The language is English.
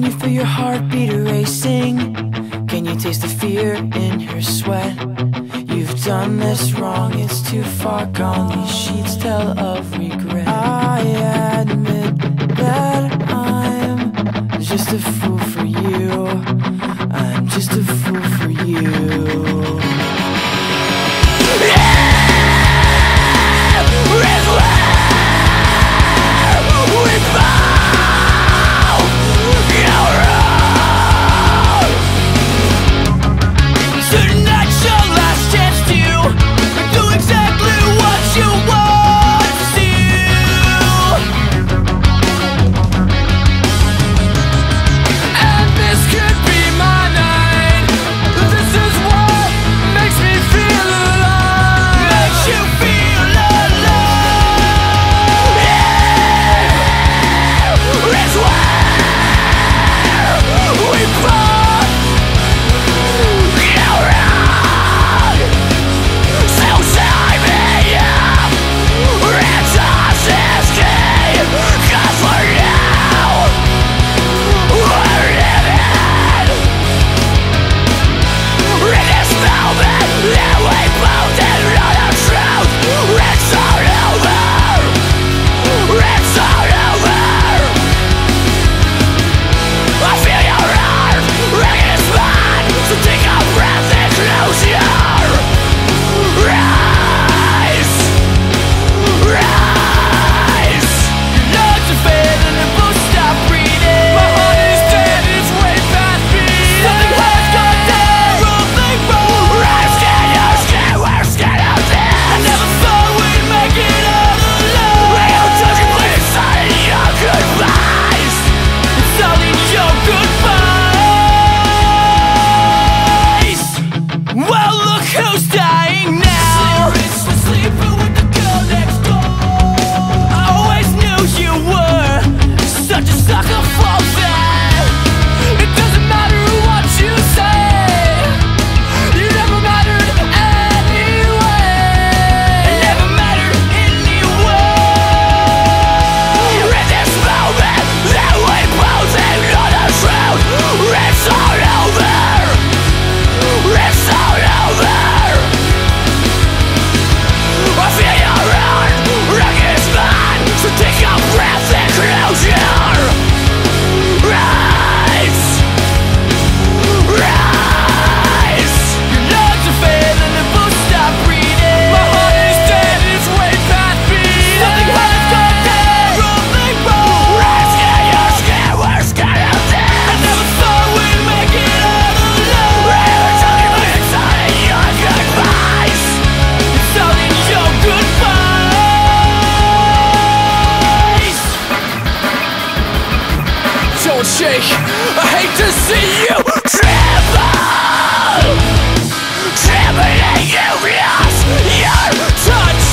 Can you feel your heartbeat racing? Can you taste the fear in your sweat? You've done this wrong, it's too far gone. These sheets tell of regret. I admit that I'm just a fool for you. I'm just a fool for you. Shake. I hate to see you tremble, trembling, you lost your touch.